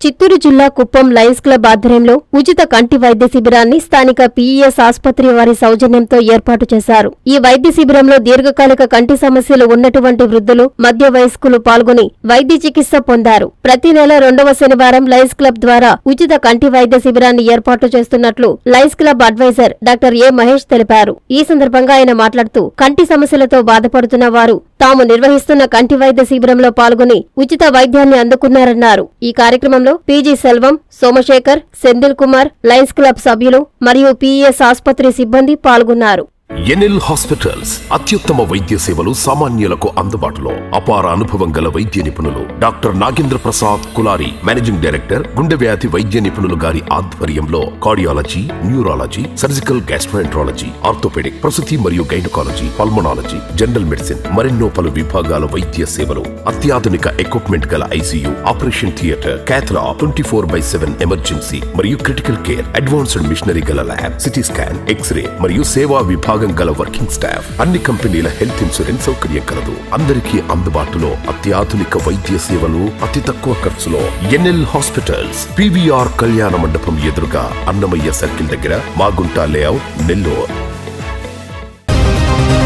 చిత్తూరు జిల్లా Kuppam Lions club ఆధ్వర్యంలో ఉచిత కంటి వైద్య శిబిరాన్ని స్థానిక పీఈఎస్ ఆసుపత్రి వారి సౌజన్యంతో ఏర్పాటు చేశారు. ఈ వైద్య శిబిరంలో దీర్ఘకాలిక కంటి సమస్యలు ఉన్నటువంటి వృద్ధులు, మధ్య వయస్కులు పాల్గొని వైద్య చికిత్స పొందారు. ప్రతి నెల 2వ శనివారం లయన్స్ క్లబ్ ద్వారా ఉచిత కంటి వైద్య శిబిరాన్ని ఏర్పాటు చేస్తున్నట్లు Lions Club adviser doctor A Mahesh తెలిపారు. ఈ సందర్భంగా ఆయన మాట్లాడుతూ కంటి సమస్యలతో బాధపడుతున్న వారు తాము నిర్వహిస్తున్న కంటి వైద్య శిబిరంలో పాల్గొని ఉచిత వైద్యాన్ని అందుకున్నారన్నారు. ఈ కార్యక్రమంలో PG Selvam, Somashekar, Senthil Kumar, Lions Club సభ్యులు మరియు పీఈఎస్ ఆసుపత్రి సిబ్బంది పాల్గొన్నారు. ఎన్ఎల్ హాస్పిటల్స్ అత్యుత్తమ వైద్య సేవలు సామాన్యులకు అందుబాటులో. అపార అనుభవం గల వైద్య నిపుణులు doctor Nagendra Prasad Kulari, managing director, గుండె వ్యాధి వైద్య నిపుణులు గారి ఆధ్వర్యంలో cardiology, neurology, surgical gastroenterology, orthopaedic, ప్రసూతి మరియు గైనకాలజీ, పల్మనాలజీ, జనరల్ మెడిసిన్ మరెన్నో పలు విభాగాల వైద్య సేవలు. అత్యాధునిక ఎక్విప్మెంట్ గల ICU, operation theatre, cath lab, 24/7 emergency మరియు క్రిటికల్ కేర్, అడ్వాన్స్డ్ మిషనరీ గల ల్యాబ్, సిటీ స్కాన్, ఎక్స్రే మరియు సేవా విభాగం గల వర్కింగ్ స్టాఫ్. అన్ని కంపెనీల హెల్త్ ఇన్సూరెన్స్ సౌకర్యం కలదు. అందరికీ అందుబాటులో అత్యాధునిక వైద్య సేవలు అతి తక్కువ ఖర్చులో. ఎన్ఎల్ హాస్పిటల్స్, పీవీఆర్ కళ్యాణ మండపం ఎదురుగా, అన్నమయ్య సర్కిల్ దగ్గర, మాగుంట లేఅవుట్, నెల్లూరు.